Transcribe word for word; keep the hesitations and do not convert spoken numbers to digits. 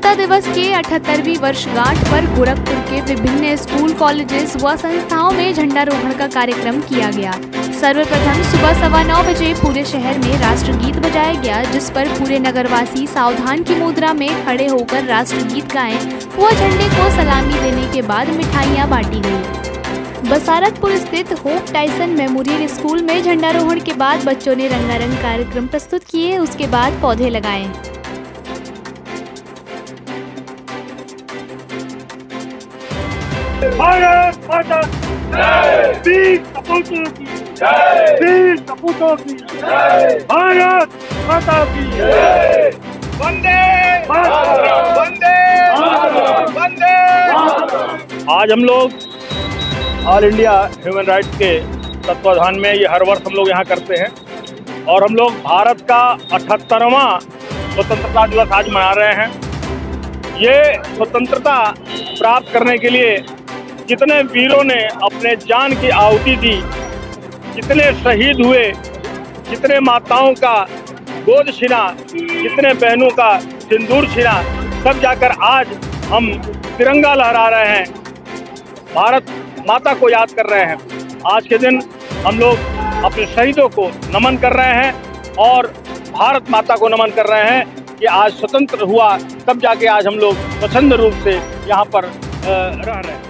स्वतंत्रता दिवस के अठहत्तरवीं वर्षगांठ पर गोरखपुर के विभिन्न स्कूल, कॉलेजेस व संस्थाओं में झंडारोहण का कार्यक्रम किया गया। सर्वप्रथम सुबह सवा नौ बजे पूरे शहर में राष्ट्रगीत बजाया गया, जिस पर पूरे नगरवासी सावधान की मुद्रा में खड़े होकर राष्ट्रगीत गाएं व झंडे को सलामी देने के बाद मिठाइयां बांटी गई। बसारतपुर स्थित होप टाइसन मेमोरियल स्कूल में झंडारोहण के बाद बच्चों ने रंगारंग कार्यक्रम प्रस्तुत किए। उसके बाद पौधे लगाए। भारत माता जय, वीर सपूतों की जय, वीर सपूतों की जय, भारत माता की जय, वंदे मातरम, वंदे मातरम, वंदे मातरम। आज हम लोग ऑल इंडिया ह्यूमन राइट्स के तत्वाधान में ये हर वर्ष हम लोग यहाँ करते हैं और हम लोग भारत का अठहत्तरवां स्वतंत्रता दिवस आज मना रहे हैं। ये स्वतंत्रता प्राप्त करने के लिए जितने वीरों ने अपने जान की आहुति दी, जितने शहीद हुए, जितने माताओं का गोद छिना, जितने बहनों का सिंदूर छिना, सब जाकर आज हम तिरंगा लहरा रहे हैं, भारत माता को याद कर रहे हैं। आज के दिन हम लोग अपने शहीदों को नमन कर रहे हैं और भारत माता को नमन कर रहे हैं कि आज स्वतंत्र हुआ, तब जाके आज हम लोग स्वच्छंद रूप से यहाँ पर रह रहे हैं।